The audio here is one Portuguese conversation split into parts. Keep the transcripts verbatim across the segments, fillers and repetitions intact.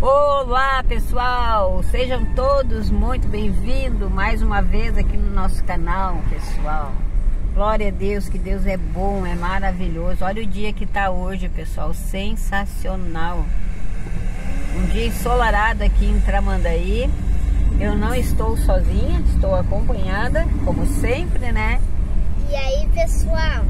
Olá pessoal, sejam todos muito bem-vindos mais uma vez aqui no nosso canal, pessoal. Glória a Deus, que Deus é bom, é maravilhoso. Olha o dia que tá hoje, pessoal, sensacional. Um dia ensolarado aqui em Tramandaí. Eu não estou sozinha, estou acompanhada, como sempre, né? E aí, pessoal?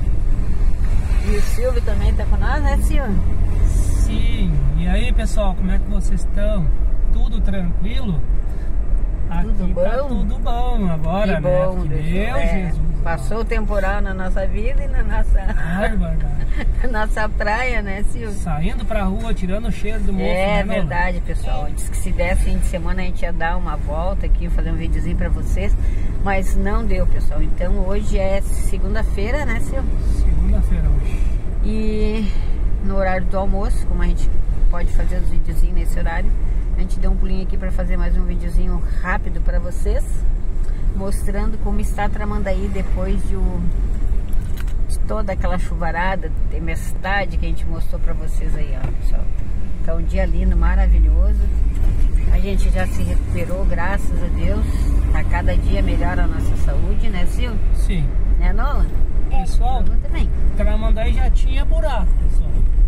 E o Silvio também tá com nós, né, Silvio? Sim. E aí, pessoal, como é que vocês estão? Tudo tranquilo? Aqui tudo bom? Tá tudo bom agora, que bom, né? Deus, Meu é, Jesus. Passou o temporal na nossa vida e na nossa, Ai, na nossa praia, né, Silvio? Saindo pra rua, tirando o cheiro do mofo, É né, verdade, pessoal. Diz que se desse fim de semana a gente ia dar uma volta aqui, fazer um videozinho pra vocês, mas não deu, pessoal. Então hoje é segunda-feira, né, Silvio? Segunda-feira hoje. E no horário do almoço, como a gente pode fazer os videozinhos nesse horário, a gente deu um pulinho aqui para fazer mais um videozinho rápido para vocês, mostrando como está Tramandaí depois de, o, de toda aquela chuvarada, tempestade que a gente mostrou para vocês aí, ó, pessoal. Então, um dia lindo, maravilhoso. A gente já se recuperou, graças a Deus. A cada dia melhor a nossa saúde, né, Silvio? Sim. Né, Nola? Pessoal, também. Tramandaí já tinha buraco, pessoal.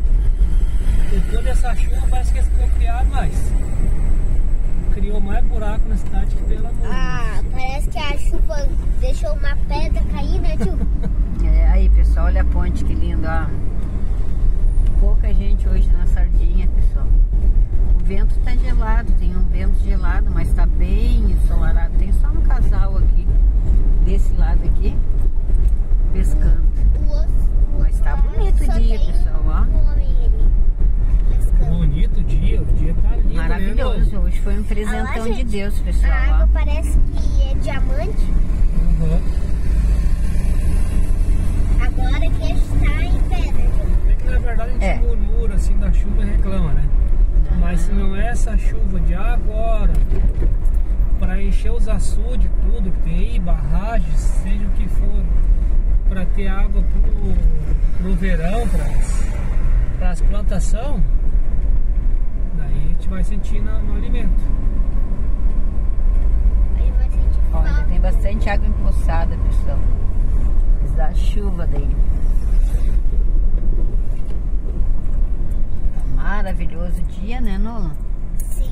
Depois dessa chuva parece que eles ficou criado mais. Criou mais buraco na cidade que pelo amor. Ah, parece que a chuva deixou uma pedra cair, né, tio? É, aí, pessoal, olha a ponte que linda, ó. Pouca gente hoje na Sardinha, pessoal. O vento tá gelado, tem um vento gelado, mas tá bem ensolarado. Tem só um casal aqui, desse lado aqui, pescando. O osso, Mas tá bonito o dia, pessoal, ó. Um homem ali, pescando. Bonito o dia, o dia tá lindo. Maravilhoso, Né, hoje foi um presentão Ah lá, de gente, Deus, A pessoal, água ó. parece que é diamante. Uhum. Agora que está em pedra, tio. É que na verdade a gente É. murmura assim da chuva e reclama, né? Não. Mas se não é essa chuva de agora, para encher os açudes, tudo que tem aí, barragens, seja o que for, para ter água pro, pro verão, para as plantações, daí a gente vai sentir no, no alimento. Aí vai sentir Olha, falta. tem bastante água empoçada, pessoal. Da chuva daí. Maravilhoso dia, né, Nolan? Sim.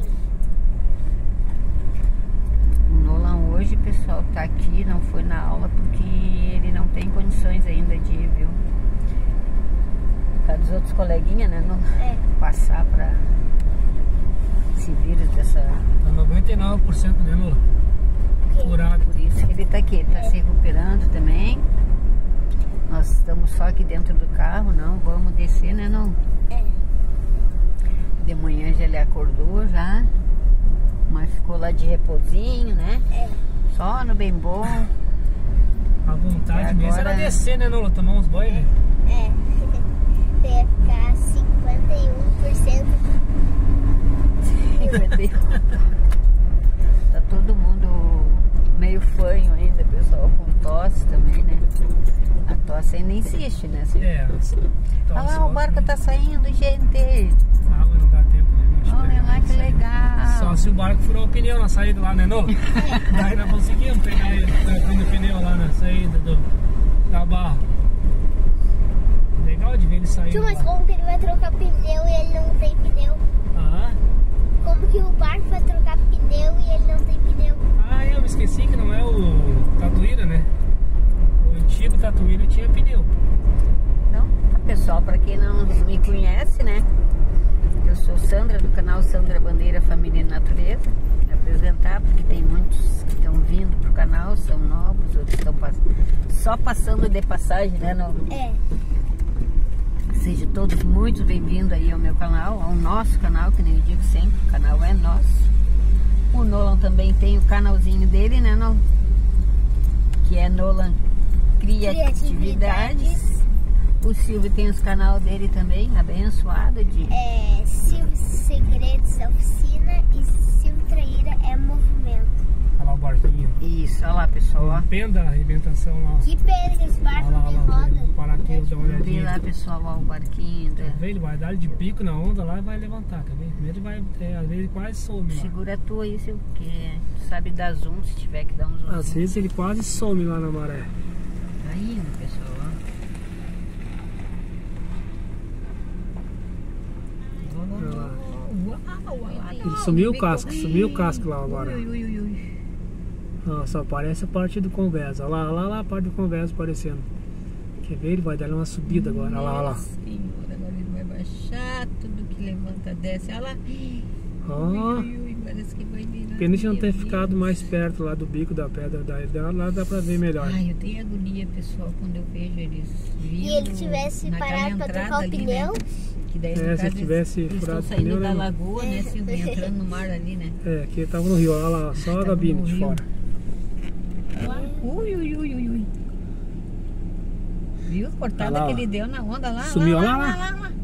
O Nolan hoje, pessoal, tá aqui, não foi na aula porque ele não tem condições ainda de ir, viu? Por causa dos outros coleguinhas, né, Nolan? É. Passar pra esse vírus dessa... Tá noventa e nove por cento, né, Lula? Curado. Por isso que ele tá aqui, ele tá se recuperando também. Nós estamos só aqui dentro do carro, não vamos descer, né, não? É. De manhã já ele acordou já, mas ficou lá de repousinho, né? É. Só no bem bom. A vontade E mesmo agora- era descer, né, Lula? Tomar uns banhos, né? É. Tem que ficar cinquenta e um por cento. Tá todo mundo meio fanho ainda, pessoal, com tosse também, né? A tosse ainda insiste, né? Silvio? É. Olha lá, o barco tá saindo, gente. A água não dá tempo, né? Não Olha espera lá que sair. legal. Só se o barco furou o pneu na saída lá, né, Lula? Daí nós conseguimos pegar ele trocando o pneu lá na saída do, da barra. Legal de ver ele sair. Tio, mas como que ele vai trocar pneu e ele não tem pneu? Ah, Como que o barco vai trocar pneu e ele não tem pneu? ah, eu me esqueci que não é o Tatuíra, né? O antigo Tatuíra tinha pneu. Então, tá, pessoal, pra quem não me conhece, né? Eu sou Sandra, do canal Sandra Bandeira Família e Natureza. Me apresentar, porque tem muitos que estão vindo pro canal, são novos, outros estão pass... só passando de passagem, né? No... É. Sejam todos muito bem-vindos aí ao meu canal, ao nosso canal, que nem eu digo sempre, o canal é nosso. O Nolan também tem o canalzinho dele, né, Nolan? Que é Nolan Criatividades. Criatividades. O Silvio tem os canal dele também, abençoado de... É Silvio Segredos Oficina e Silvio Traíra é Movimento. Olha lá o barquinho. Isso, olha lá, pessoal, ó. Pena da arrebentação lá. Que pena que esse barco Olha lá, não olha lá, tem vou roda. parar aqui, vou dar uma Abrir olhadinha. lá, pessoal, ó, o barquinho. Quer Da... ver? Ele vai dar de bico na onda lá e vai levantar, quer ver? Primeiro ele vai, é, às vezes ele quase some lá. Segura tu aí, se o quê? Tu sabe dar zoom, se tiver que dar um zoom. Às vezes ele quase some lá na maré. Tá indo, pessoal, ó. Olha lá. Uau, olha lá. Ele sumiu o casco, sumiu o casco lá agora. Ui, ui, ui, ui. Ó, só aparece a parte do convés. Olha lá, olha lá, lá a parte do convés aparecendo. Quer ver? Ele vai dar uma subida agora. Olha lá, olha lá. Senhor, agora ele vai baixar tudo que levanta, desce. Olha lá. Ó, Ui, ui, ui, parece que vai virar. pena de não ter Meu ficado Deus. mais perto lá do bico da pedra. Daí lá dá pra ver melhor. Ai, eu tenho agonia, pessoal, quando eu vejo eles vindo. E ele tivesse naquela parado pra entrada trocar o ali, pneu. Né? Que daí, É, no se caso, tivesse eles furado estão o saindo pneu, da né? lagoa, né? Se entrando no mar ali, né? É, aqui tava no rio. Olha lá, só a Tava gabine no de rio. fora. Ui, ui, ui, ui, ui. Viu? Cortada Olha lá, que ó. ele deu na onda lá. Sumiu, lá, olha lá, lá. lá, lá.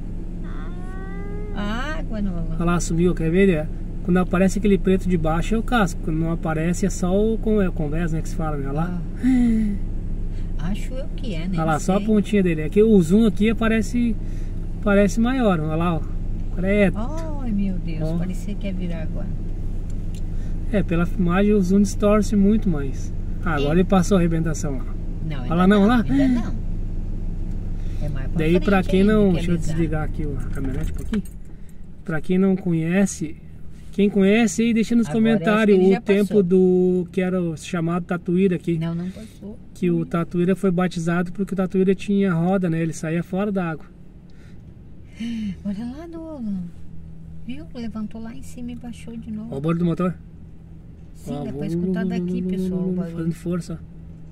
Água no Olha lá, sumiu, quer ver? É, quando aparece aquele preto de baixo é o casco. Quando não aparece é só o, con- é, o convés, né, que se fala, né? Olha lá. Acho eu que é, né? Olha lá, Não só a sei. pontinha dele. Aqui o zoom aqui aparece, parece maior. Olha lá, ó. Preto. Ai, meu Deus, Ó. parecia que ia virar agora. É, pela filmagem o zoom distorce muito, mas... Ah, agora ele passou a arrebentação, ó. Não, Olha ainda lá, não, não, olha lá. ainda não. É mais pra Daí frente pra quem ainda não... que Deixa eu avisar. desligar aqui a caminhonete um pouquinho. Pra quem não conhece... Quem conhece aí, deixa nos Agora eu acho comentários que ele o já tempo passou. do... Que era o chamado Tatuíra aqui. Não, não passou. Que o Tatuíra foi batizado porque o Tatuíra tinha roda, né? Ele saía fora da água. Olha lá, Dolan. Viu? Levantou lá em cima e baixou de novo. Olha o barulho do motor. Sim, Ó, dá pra vum, escutar vum, daqui, vum, pessoal, vum, o vum, barulho. Fazendo força.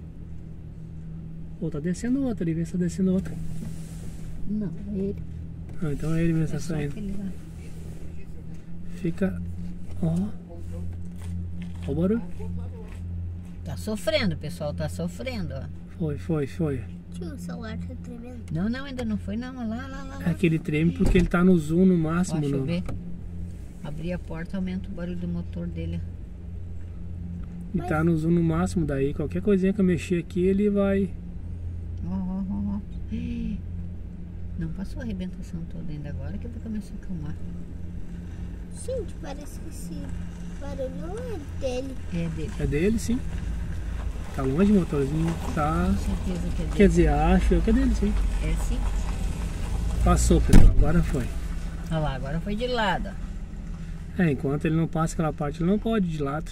Pô, tá descendo outra ali, vê se tá descendo outra. Não, ele. Ah, então é ele mesmo que É tá só saindo. aquele lá. Fica. Ó. Ó o barulho. Tá sofrendo, pessoal, tá sofrendo, ó. Foi, foi, foi. Tio, o celular tá tremendo. Não, não, ainda não foi, não. Lá, lá, lá, lá. É que ele treme porque ele tá no zoom no Ó, máximo. deixa eu No... ver. Abrir a porta, aumenta o barulho do motor dele. Ele tá no zoom no máximo, daí qualquer coisinha que eu mexer aqui ele vai. Ó, ó, ó, ó. Não passou a arrebentação toda ainda agora que vai começar a acalmar. Gente, parece que esse barulho não é dele. É dele. É dele, sim. Tá longe o motorzinho. Tá. Com certeza que é dele. Quer dizer, acho que é dele, sim. É sim. Passou, pessoal. Agora foi. Olha lá, agora foi de lado, ó. É, enquanto ele não passa aquela parte, ele não pode ir de lado.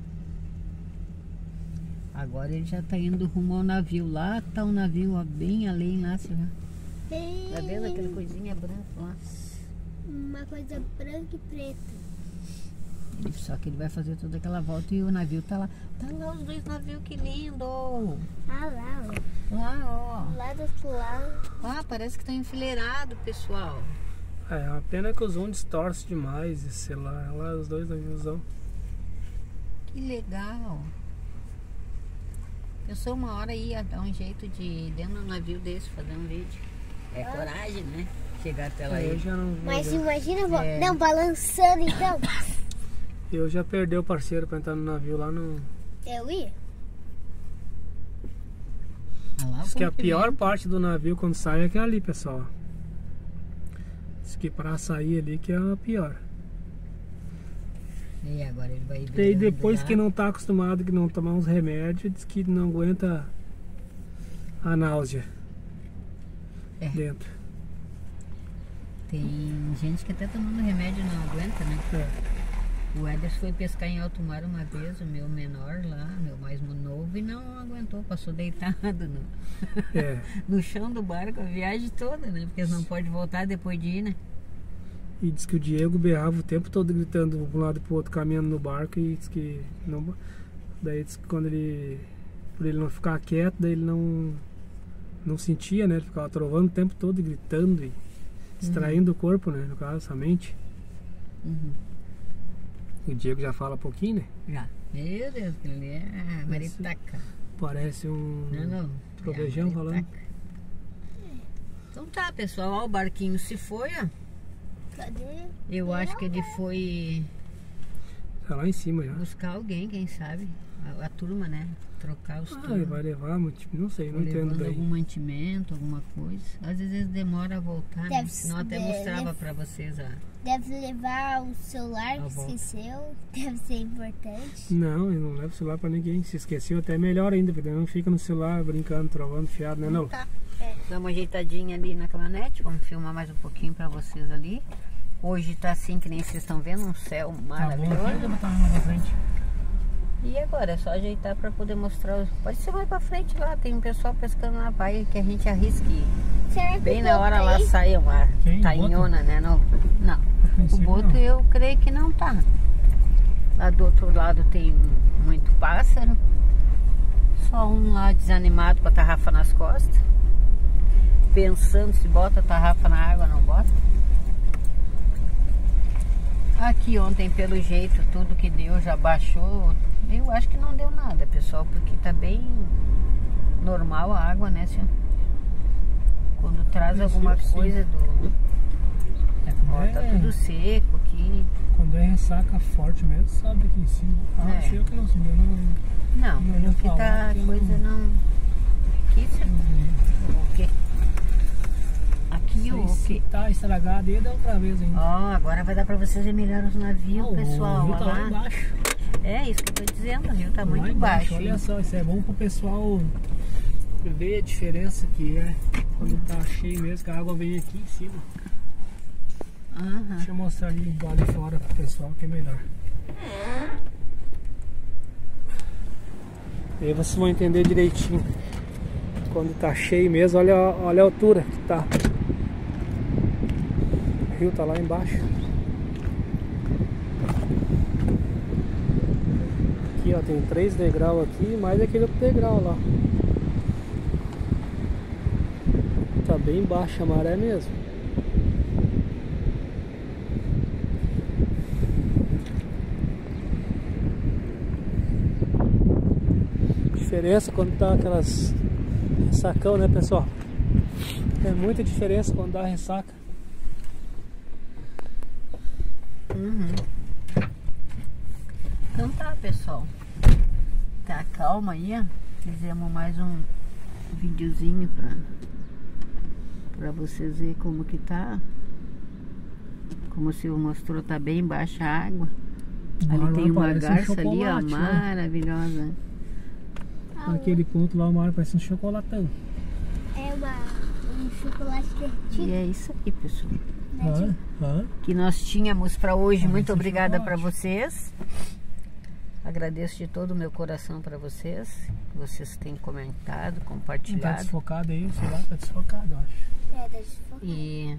Agora ele já tá indo rumo ao navio. Lá tá o navio, ó, bem além lá, você vê. Tá vendo aquela coisinha branca lá? Uma coisa branca e preta. Ele- Só que ele vai fazer toda aquela volta e o navio tá lá. Tá lá os dois navios, que lindo! Ah lá, ó. Lá, Lá do outro lado. ó. Ah, parece que tá enfileirado, pessoal. É, a pena é que o zoom distorce demais, esse celular. Olha lá os dois naviozão. Que legal. Eu sou uma hora ia dar um jeito de ir dentro de um navio desse, fazer um vídeo. É coragem, né? Chegar até lá Eu e... já não vou Mas ver. imagina, vo- É. não, balançando então. Eu já perdi o parceiro pra entrar no navio lá no. Eu ia? Ah, lá o Diz que a comprimento. pior parte do navio quando sai é aquela ali, pessoal. Diz que pra sair ali que é a pior. E agora ele vai E virando depois lá. que não tá acostumado, que não tomar uns remédios, diz que não aguenta a náusea É. dentro. Tem gente que até tomando remédio não aguenta, né? É. O Ederson foi pescar em alto mar uma vez, o meu menor lá, meu mais novo, e não aguentou, passou deitado no, É. no chão do barco a viagem toda, né? Porque eles não podem voltar depois de ir, né? E diz que o Diego berrava o tempo todo gritando de um lado pro outro, caminhando no barco, e diz que não. Daí diz que quando ele. Por ele não ficar quieto, daí ele não. Não sentia, né? Ele ficava trovando o tempo todo e gritando e extraindo o corpo, né? No caso, a mente. Uhum. O Diego já fala pouquinho, né? Já. Meu Deus, ele é maritaca. Parece um Não, não. trovejão É, falando. maritaca. Então tá, pessoal, ó, o barquinho se foi, ó. Cadê? Eu acho que ele foi Tá lá em cima já. buscar alguém, quem sabe. a, a turma, né? Trocar os Ah, turnos. vai levar, tipo, não sei, não entendo Levando daí. algum mantimento, alguma coisa. Às vezes demora a voltar, né? Deve Senão até ser- mostrava pra vocês a... Deve levar o celular Tá que bom. esqueceu. Deve ser importante. Não, eu não levo o celular pra ninguém. Se esqueceu, até melhor ainda, porque não fica no celular brincando, trovando, fiado, né não? Tá. Dá uma ajeitadinha ali na caminhonete. Vamos filmar mais um pouquinho pra vocês ali. Hoje tá assim, que nem vocês estão vendo, um céu Tá bom, maravilhoso. aqui, eu vou botar na frente. E agora é só ajeitar pra poder mostrar. Os... Pode ser mais pra frente lá, tem um pessoal pescando na praia que a gente arrisca ir. Será que Bem o na hora lá botei? sai uma Quem? tainhona, né? Não, não. O princípio, boto não. eu creio que não tá. Lá do outro lado tem muito pássaro. Só um lá desanimado com a tarrafa nas costas. Pensando se bota a tarrafa na água ou não bota. Aqui ontem, pelo jeito, tudo que deu já baixou. Eu acho que não deu nada, pessoal, porque tá bem normal a água, né, senhor? Quando traz Sim, alguma sim. coisa do... É, Ó, tá é, tudo seco aqui. Quando é ressaca forte mesmo, sobe aqui em cima. Ah, É. achei que não subiu, não. Não, Não, pelo não que falar, tá, a porque coisa não- não... Aqui, senhor? O quê? Aqui o Se quê? tá estragado aí, dá outra vez ainda. Ó, agora vai dar pra vocês ver melhor os navios, Oh, pessoal. o rio tá Olha lá lá. embaixo. É isso que eu tô dizendo, o rio tá Lá muito embaixo, baixo. olha hein? só, isso é bom pro pessoal ver a diferença que é quando tá cheio mesmo, que a água vem aqui em cima. Aham. Deixa eu mostrar ali do lado de fora pro pessoal que é melhor. E aí vocês vão entender direitinho. Quando tá cheio mesmo, olha, olha a altura que tá. O rio tá lá embaixo. Aqui ó, tem três degraus aqui, mais aquele outro degrau lá. Tá bem baixa a maré mesmo. Diferença quando tá aquelas ressacão, né, pessoal? É muita diferença quando dá ressaca. Uhum. Então tá, pessoal. Tá, calma aí, ó. Fizemos mais um videozinho pra, pra vocês verem como que tá. Como o senhor mostrou, tá bem baixa a água. Ali Mar tem lá uma parece um garça ali, ó, chocolate, ó. maravilhosa. Naquele ponto lá o mar parece um chocolatão. É uma, um chocolate derretido. E é isso aí, pessoal. Ah, ah. Que nós tínhamos pra hoje. Ah, Muito esse obrigada pra chocolate. vocês. Agradeço de todo o meu coração pra vocês. Que vocês têm comentado, Não tá compartilhado. desfocado aí, sei lá, tá desfocado, eu acho. É, tá desfocado. E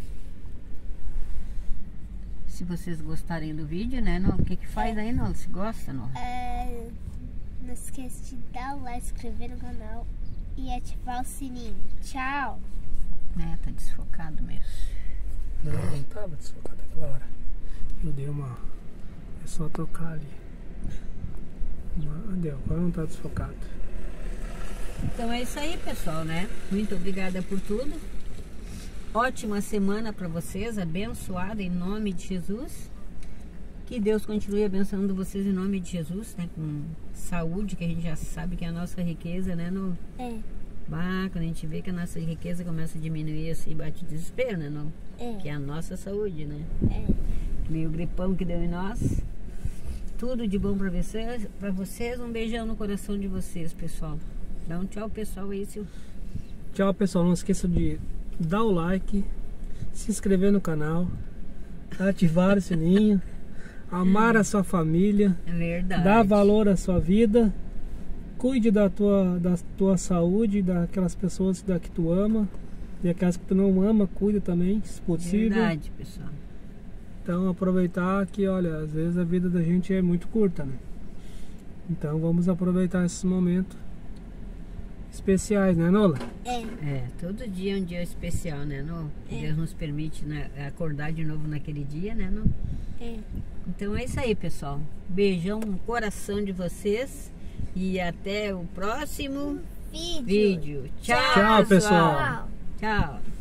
se vocês gostarem do vídeo, né, Nola? O que que faz aí, Nola? Se gosta, Nola? É, não esquece de dar o like, se inscrever no canal e ativar o sininho. Tchau! É, tá desfocado mesmo. Não, não tava desfocado aquela hora. Eu dei uma... É só tocar ali. Uma... Deu, agora não tá desfocado. Então é isso aí, pessoal, né? Muito obrigada por tudo. Ótima semana para vocês, abençoada em nome de Jesus. Que Deus continue abençoando vocês em nome de Jesus, né? Com saúde, que a gente já sabe que é a nossa riqueza, né? No... É, Bah, quando a gente vê que a nossa riqueza começa a diminuir assim, bate o desespero, né? Não? é, Que é a nossa saúde, né? é. Meio gripão que deu em nós. Tudo de bom pra vocês, pra vocês. Um beijão no coração de vocês, pessoal. Dá um tchau, pessoal, aí, Sil. Tchau, pessoal. Não esqueça de dar o like, se inscrever no canal, ativar o sininho, amar a sua família, É verdade. dar valor à sua vida, cuide da tua, da tua saúde, daquelas pessoas da que tu ama e aquelas que tu não ama, cuida também, se possível. Verdade, pessoal. Então aproveitar que, olha, às vezes a vida da gente é muito curta, né? Então vamos aproveitar esses momentos especiais, né, Nola? É, É, todo dia é um dia especial, né? No, É. Deus nos permite, né, acordar de novo naquele dia, né? No? é. Então é isso aí, pessoal. Beijão no coração de vocês e até o próximo Vídeo. vídeo. Tchau, Tchau, pessoal. Tchau. Tchau.